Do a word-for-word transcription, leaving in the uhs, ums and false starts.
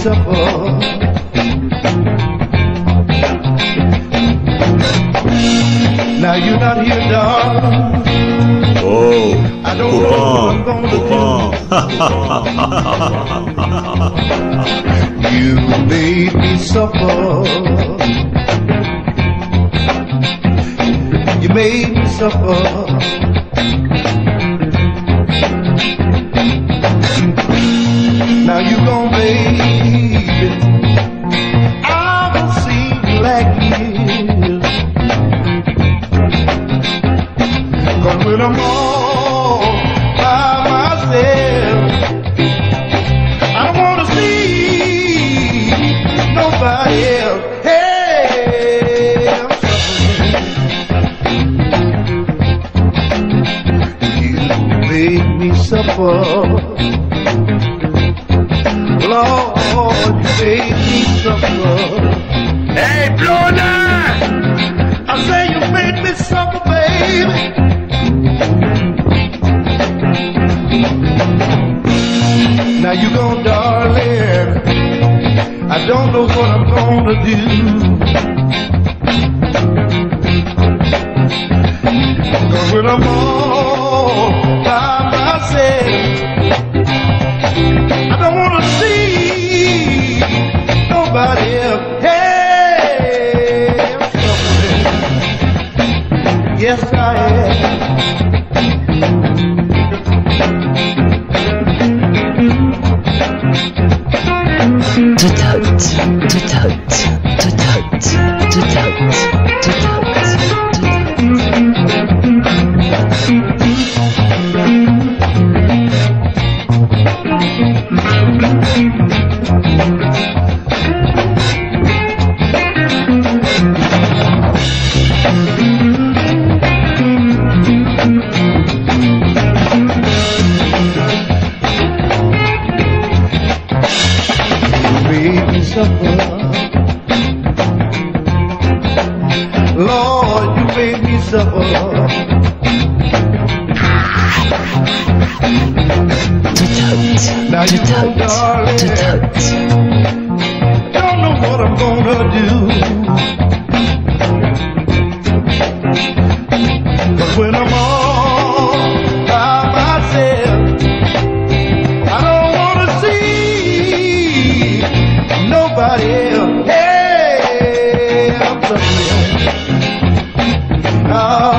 suffer. Now you're not here, darling. Oh, I don't know what I'm gonna do. You made me suffer. You made me suffer. Now you gon' baby, I don't seem like years. Cause when I'm all by myself, I don't wanna see nobody else. Hey, I'm suffering. You made me suffer. Lord, you made me suffer. Hey, Bluna! I say you made me suffer, baby. Now you gone, darling. I don't know what I'm gonna do. Cause when I'm all by myself, I don't wanna see nobody else. Hey, I'm suffering. Yes, I am. Tout hot, tout hot, tout hot, tout hot, tout hot, Lord, you made me suffer. tout hot, Now you tout know, hot, darling, tout hot. don't know what I'm gonna do. But when I'm all by myself, I don't wanna see nobody else. Hey, I'm suffering. Oh,